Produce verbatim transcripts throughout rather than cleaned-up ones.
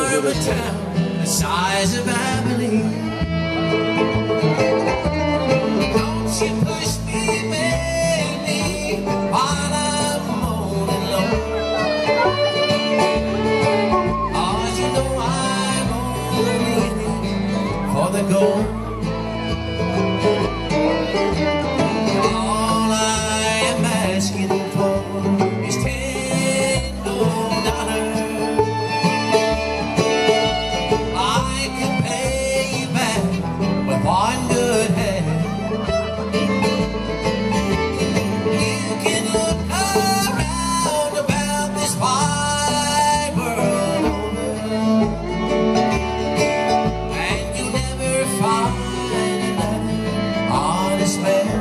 farm, a town the size of Abilene. Don't you push me, baby, while I'm moaning low. 'Cause you know I'm only in it for the gold. All I am asking for is ten dollars. I can pay you back with one good hand. You can look around about this wide world over, and you'll never find another honest man.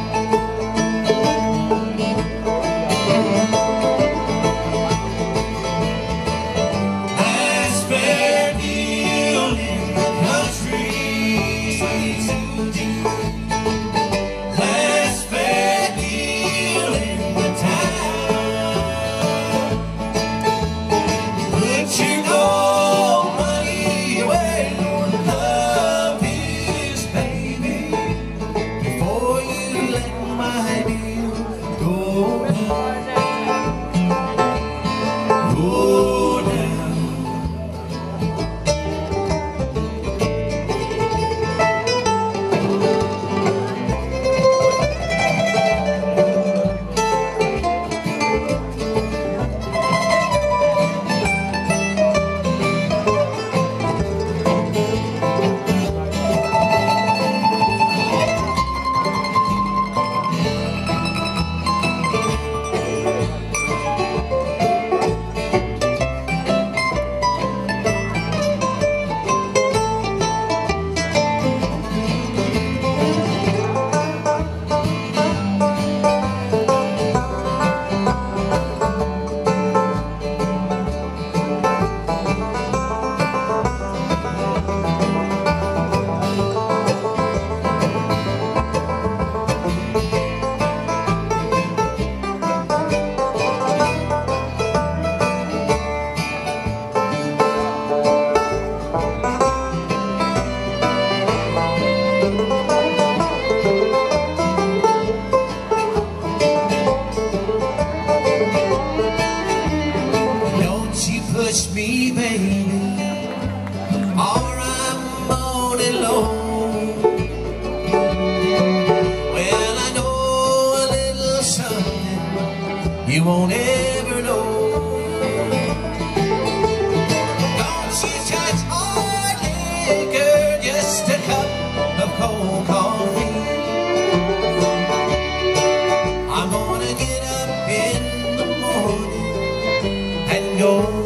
Push me, baby, or I'm moaning low. Well, I know a little something you won't ever know. Don't you touch hard liquor, just a cup of cold coffee. I'm gonna get up in the morning and go.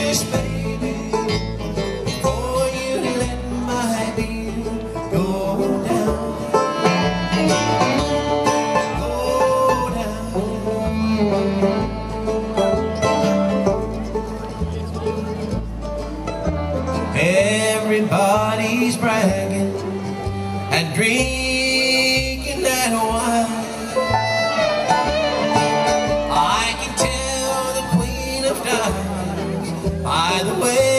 this, baby, before you let my beer go down, go down. Everybody's bragging and drinking that wine. I can tell the Queen of Diamonds by the way